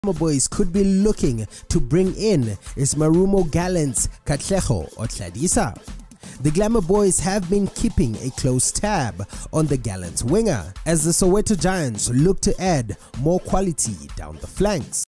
Glamour Boys could be looking to bring in is Marumo Gallant's Katlego Otladisa. The Glamour Boys have been keeping a close tab on the Gallant winger as the Soweto Giants look to add more quality down the flanks.